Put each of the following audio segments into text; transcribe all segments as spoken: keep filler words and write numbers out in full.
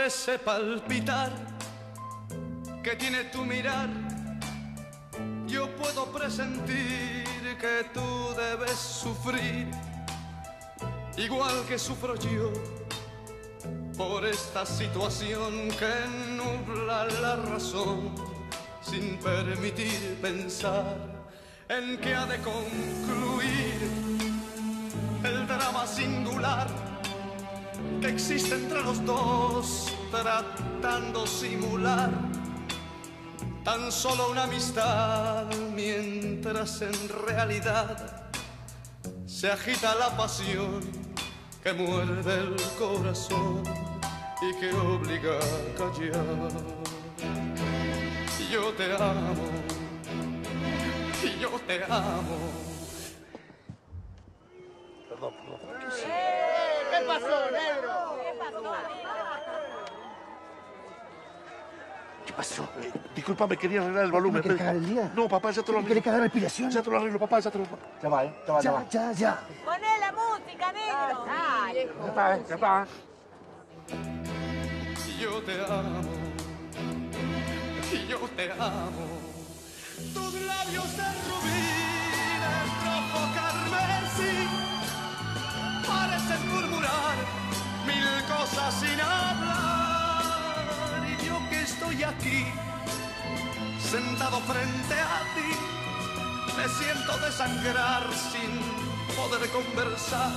ese palpitar que tiene tu mirar, yo puedo presentir que tú debes sufrir, igual que sufro yo, por esta situación que nubla la razón, sin permitir pensar en que ha de concluir el drama singular que existe entre los dos, tratando simular tan solo una amistad, mientras en realidad se agita la pasión que muerde el corazón y que obliga a callar. Yo te amo, yo te amo. Perdón, perdón. ¿Qué pasó, negro? ¿Qué pasó? ¿Qué pasó? Eh, discúlpame, quería arreglar el volumen. ¿Me quieres cagar el día? No, papá, ya te lo arreglo. ¿Quieres cagar respiración? Ya te lo arreglo, papá, ya te lo arreglo. Ya va, ¿eh? Ya va, ya, va. Ya, ya. Poné la música, negro. Dale. Ya está, ¿eh? Ya está. Yo te amo, yo te amo. Tus labios de rubí, de rojo carmesí, parecen murmurar mil cosas sin hablar. Y yo que estoy aquí, sentado frente a ti, me siento desangrar sin poder conversar.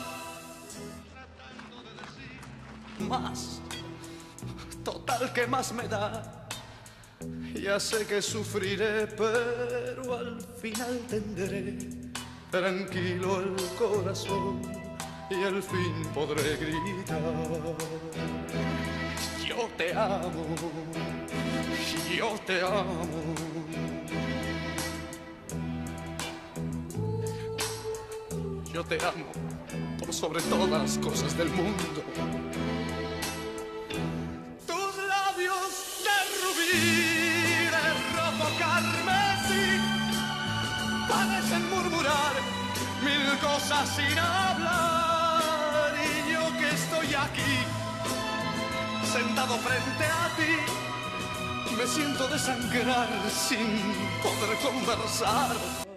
Más, total, que más me da. Ya sé que sufriré, pero al final tendré tranquilo el corazón y al fin podré gritar. Yo te amo, yo te amo. Yo te amo por sobre todas las cosas del mundo. Tus labios de rubí, de rojo carmesí, parecen murmurar mil cosas sin hablar. Y yo que estoy aquí, sentado frente a ti, me siento desangrar sin poder conversar.